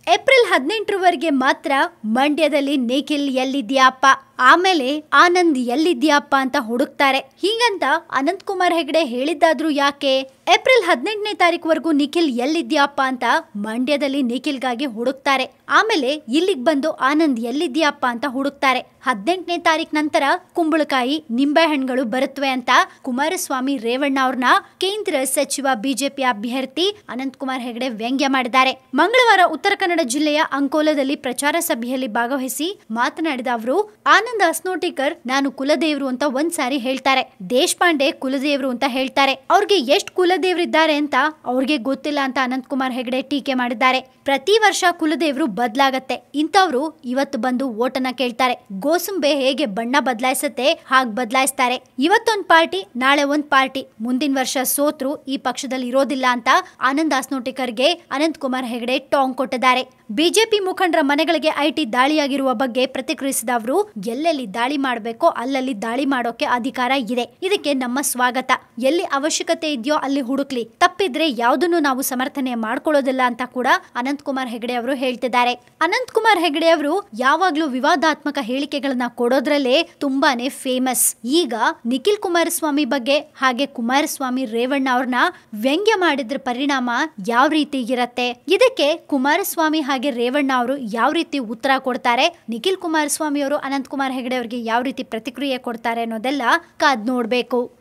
April 18ರವರೆಗೆ ಮಾತ್ರ ಮಂಡ್ಯದಲ್ಲಿ ನಿಖಿಲ್ ಎಲ್ಲಿದ್ಯಾಪ್ಪ, ಆಮೇಲೆ ಆನಂದ್ ಎಲ್ಲಿದ್ಯಾಪ್ಪ ಅಂತ ಹುಡುಕ್ತಾರೆ. ಹೀಗಂತ ಅನಂತ್ ಕುಮಾರ್ ಹೆಗಡೆ ಹೇಳಿದ್ದಾದ್ರೂ ಯಾಕೆ? ಏಪ್ರಿಲ್ 18ನೇ ತಾರೀಕುವರೆಗೂ ನಿಖಿಲ್ ಎಲ್ಲಿದ್ಯಾಪ್ಪ ಅಂತ ಮಂಡ್ಯದಲ್ಲಿ ನಿಖಿಲ್ಗಾಗಿ ಹುಡುಕ್ತಾರೆ. ಆಮೇಲೆ ಇಲ್ಲಿಗೆ ಬಂದು ಆನಂದ್ ಎಲ್ಲಿದ್ಯಾಪ್ಪ ಅಂತ ಹುಡುಕ್ತಾರೆ. 18ನೇ ತಾರೀಕು ನಂತರ ಕುಂಬಳಕಾಯಿ ನಿಂಬೆ ಹಣ್ಣುಗಳು ಬರುತ್ತವೆ ಅಂತ ಕುಮಾರಸ್ವಾಮಿ ರೇವಣ್ಣ ಅವ್ರನ್ನ ಕೇಂದ್ರ ಸಚಿವ ಬಿಜೆಪಿ ಅಭ್ಯರ್ಥಿ ಅನಂತ್ ಕುಮಾರ್ ಹೆಗಡೆ ವ್ಯಂಗ್ಯ ಮಾಡಿದ್ದಾರೆ. ಮಂಗಳವಾರ ಉತ್ತರ ಕನ್ನಡ ಜಿಲ್ಲೆಯ ಅಂಕೋಲದಲ್ಲಿ ಪ್ರಚಾರ ಸಭೆಯಲ್ಲಿ ಭಾಗವಹಿಸಿ ಮಾತನಾಡಿದ ಅವರು, ಆನಂದ್ ಅಸ್ನೋಟಿಕರ್ ನಾನು ಕುಲದೇವ್ರು ಅಂತ ಒಂದ್ಸಾರಿ ಹೇಳ್ತಾರೆ, ದೇಶಪಾಂಡೆ ಕುಲದೇವ್ರು ಅಂತ ಹೇಳ್ತಾರೆ. ಅವ್ರಿಗೆ ಎಷ್ಟು ಕುಲದೇವ್ರಿದ್ದಾರೆ ಅಂತ ಅವ್ರಿಗೆ ಗೊತ್ತಿಲ್ಲ ಅಂತ ಅನಂತ್ ಕುಮಾರ್ ಹೆಗಡೆ ಟೀಕೆ ಮಾಡಿದ್ದಾರೆ. ಪ್ರತಿ ವರ್ಷ ಕುಲದೇವ್ರು ಬದಲಾಗತ್ತೆ, ಇಂಥವ್ರು ಇವತ್ತು ಬಂದು ಓಟನ್ನ ಕೇಳ್ತಾರೆ. ಗೋಸುಂಬೆ ಹೇಗೆ ಬಣ್ಣ ಬದಲಾಯಿಸತ್ತೆ ಹಾಗೆ ಬದಲಾಯಿಸ್ತಾರೆ. ಇವತ್ತೊಂದ್ ಪಾರ್ಟಿ ನಾಳೆ ಒಂದ್ ಪಾರ್ಟಿ, ಮುಂದಿನ ವರ್ಷ ಸೋತ್ರು ಈ ಪಕ್ಷದಲ್ಲಿ ಇರೋದಿಲ್ಲ ಅಂತ ಆನಂದ್ ಅಸ್ನೋಟಿಕರ್ಗೆ ಅನಂತ್ ಕುಮಾರ್ ಹೆಗಡೆ ಟಾಂಗ್ ಕೊಟ್ಟಿದ್ದಾರೆ. ಬಿಜೆಪಿ ಮುಖಂಡರ ಮನೆಗಳಿಗೆ ಐಟಿ ದಾಳಿಯಾಗಿರುವ ಬಗ್ಗೆ ಪ್ರತಿಕ್ರಿಯಿಸಿದ ಅವರು, ಎಲ್ಲೆಲ್ಲಿ ದಾಳಿ ಮಾಡಬೇಕೋ ಅಲ್ಲಲ್ಲಿ ದಾಳಿ ಮಾಡೋಕೆ ಅಧಿಕಾರ ಇದೆ, ಇದಕ್ಕೆ ನಮ್ಮ ಸ್ವಾಗತ. ಎಲ್ಲಿ ಅವಶ್ಯಕತೆ ಇದೆಯೋ ಅಲ್ಲಿ ಹುಡುಕ್ಲಿ, ತಪ್ಪಿದ್ರೆ ಯಾವುದನ್ನು ನಾವು ಸಮರ್ಥನೆ ಮಾಡ್ಕೊಳ್ಳೋದಿಲ್ಲ ಅಂತ ಕೂಡ ಅನಂತ್ ಕುಮಾರ್ ಹೆಗಡೆ ಅವರು ಹೇಳ್ತಿದ್ದಾರೆ. ಅನಂತ್ ಕುಮಾರ್ ಹೆಗಡೆ ಅವರು ಯಾವಾಗ್ಲೂ ವಿವಾದಾತ್ಮಕ ಹೇಳಿಕೆಗಳನ್ನ ಕೊಡೋದ್ರಲ್ಲೇ ತುಂಬಾನೇ ಫೇಮಸ್. ಈಗ ನಿಖಿಲ್ ಕುಮಾರಸ್ವಾಮಿ ಬಗ್ಗೆ ಹಾಗೆ ಕುಮಾರಸ್ವಾಮಿ ರೇವಣ್ಣ ಅವ್ರನ್ನ ವ್ಯಂಗ್ಯ ಮಾಡಿದ್ರ ಪರಿಣಾಮ ಯಾವ ರೀತಿ ಇರತ್ತೆ, ಇದಕ್ಕೆ ಕುಮಾರಸ್ವಾಮಿ ಹಾಗೆ ರೇವಣ್ಣ ಅವರು ಯಾವ ರೀತಿ ಉತ್ತರ ಕೊಡ್ತಾರೆ, ನಿಖಿಲ್ ಕುಮಾರಸ್ವಾಮಿ ಅವರು ಅನಂತ್ ಕುಮಾರ್ ಹೆಗಡೆ ಅವರಿಗೆ ಯಾವ ರೀತಿ ಪ್ರತಿಕ್ರಿಯೆ ಕೊಡ್ತಾರೆ ಅನ್ನೋದೆಲ್ಲ ಕಾದ್ ನೋಡ್ಬೇಕು.